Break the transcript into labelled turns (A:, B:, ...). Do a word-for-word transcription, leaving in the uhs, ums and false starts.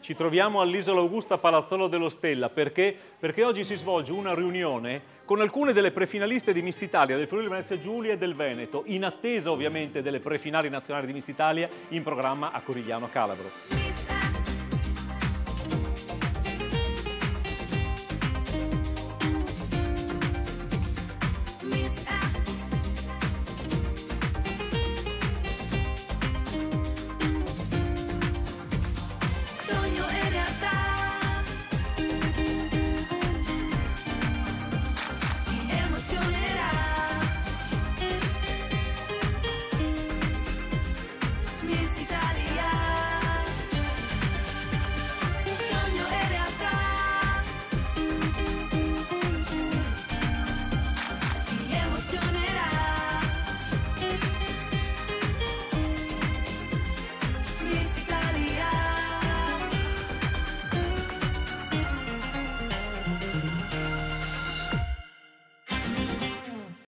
A: Ci troviamo all'Isola Augusta Palazzolo dello Stella perché? Perché oggi si svolge una riunione con alcune delle prefinaliste di Miss Italia del Friuli Venezia Giulia e del Veneto, in attesa ovviamente delle prefinali nazionali di Miss Italia in programma a Corigliano Calabro.